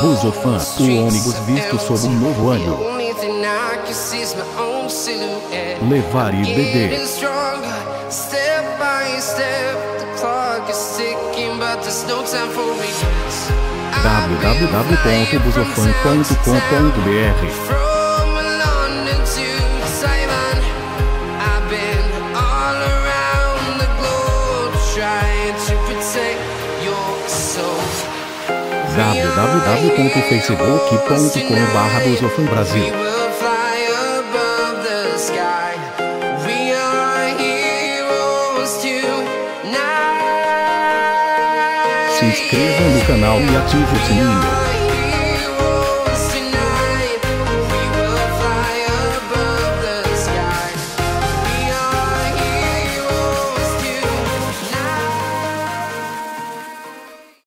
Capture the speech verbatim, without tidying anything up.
Busofan, o ônibus visto sob um novo ano. Levar e beber. w w w ponto busofan ponto com ponto b r w w w ponto facebook ponto com barra busofan Brasil. Se inscreva no canal e ative o sininho.